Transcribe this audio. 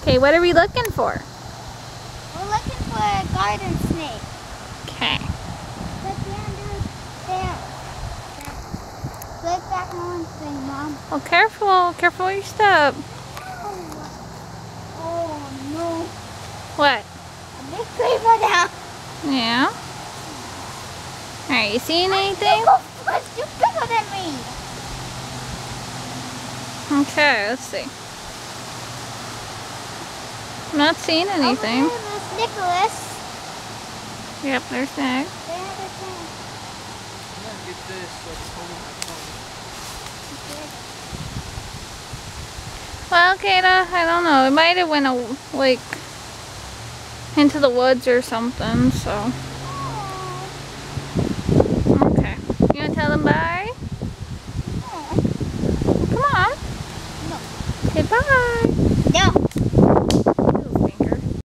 Okay, what are we looking for? We're looking for a garden snake. Okay. Look under there. Look back on thing, Mom. Oh, careful. Careful where you step. Oh no. What? A big creeper down. Yeah. Alright, you seeing anything? What's you bigger than me? Okay, let's see. I'm not seeing anything. Over there, there's Nicholas. Yep, there's Nick. There, there's him. I'm gonna get this so it's holding my phone. Well, Kata, I don't know. It might have went like into the woods or something. So, okay. You wanna tell them bye? Come on. No. Say bye.